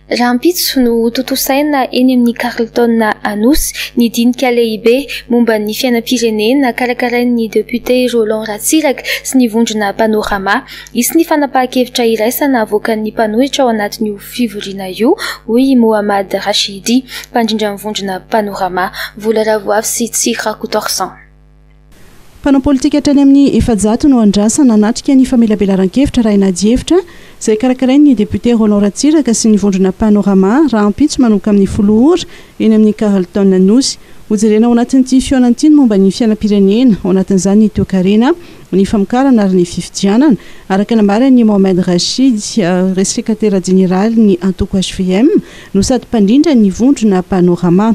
Raha ampitso no tontosaina eny amin'ny Carleton Anosy nidinika lehibe momba ny fiainam-pirenena karakarain'ny député Roland Ratsiraka sy ny vondrona Panorama. Isy ny fanapahan-kevitra iraisana avoakan'ny mpanohitra ao anatin'io fivoriana io, hoy Mohamed Rachidi, mpandrindra ny vondrona Panorama, vola Ravoavy sy Tsira Coutorsan. Mpanao politika hatrany amin'ny efajato no andrasana anatrika ny famelabelaran-kevitra raha inady-hevitra izay karakarain'ny député Roland Ratsiraka sy ny vondrona Panorama raha ampitso manomboka amin'ny 10 ora eny amin'ny Carleton Anosy. Hojerena ao anatin'ity fiaonantiny momba ny fiainam-pirenena, ao anatin'izany ny toe-karena, ny famokarana ary ny fifidianana, araka nambaran'ny Mohamed Rachid, secrétaire général ny antoko HVM, no sady mpandrindra ny vondrona Panorama.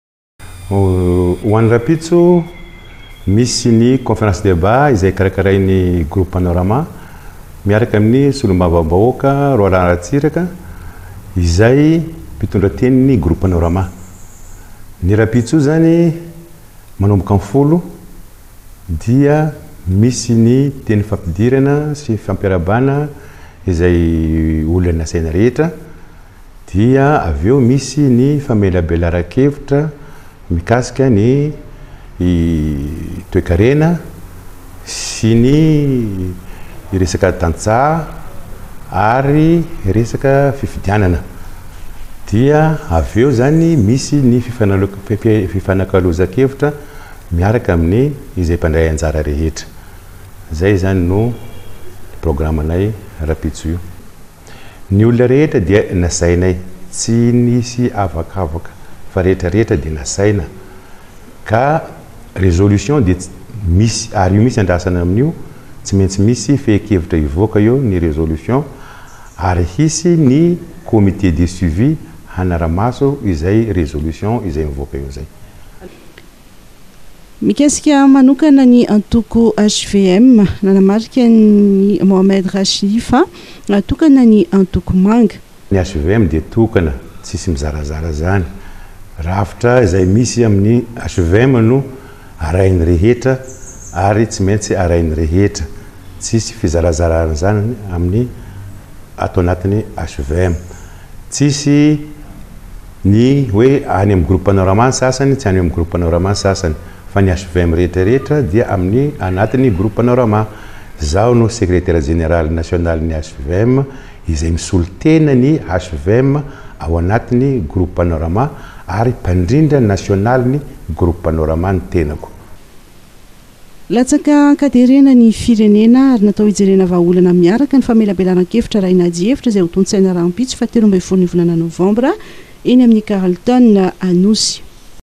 Ho an'ny rapitso misy ny conférence débat izay karakarain'ny groupe Panorama miaraka amin'ny solombavambahoaka Roland Ratsiraka izay mpitondra tenin'ny groupe Panorama. Ny rapitso zany manomboka amin'ny 10 dia misy ny teny fampidirana sy fampiarabana izay olona nasaina rehetra, dia aveo misy ny famelabelaran-kevitra mikasika ny toe-karena sy ny resaka tantsaha ary resaka fifidianana, dia aveo zany misy ny fifanakaloza-kevitra miaraka amin'ny izay mpandray anjara rehetra. Zay zany no programanay rapitso io. Ny olona rehetra dia nasainay, tsy nisy avakavaka fa rehetrarehetra dia nasaina, ka résolution dia misy ary io misy andrasana amin'io, tsy maintsy misy fehi-kevitra ivoaka eo ny résolution ary hisy ny comité de suivi hanaramaso izay résolution izay mivoaka eo zay. Mikasika manokana ny antoko HVM nanamarika ny Mohamed Rachid fa natokana ny antoko manga. Ny HVM dia tokana tsisy mizarazara zany, rafitra izay misy amin'ny HVM no arainy rehetra ary tsy maintsy arainy rehetra, tsisy fizarazarana zany amin'ny atao anatin'ny HVM. Tsisy ny hoe any amin'ny groupe Panorama sasany tsy any amin'ny groupe Panorama sasany, fa ny HVM rehetrarehetra dia amin'ny anatin'ny groupe Panorama. Zaho no secrétaire général national ny HVM izay misolo tena ny HVM ao anatin'ny groupe Panorama ary mpandrindra national ny groupe Panorama ny tenako. Latsaka ankaderena ny firenena ary natao hijerena vahaolana miaraka ny famelabelaran-kevitra raha inady-hevitra izay ho tontsaina raha ampitso fa 13 volana Novambra eny amin'ny Carleton Anosy.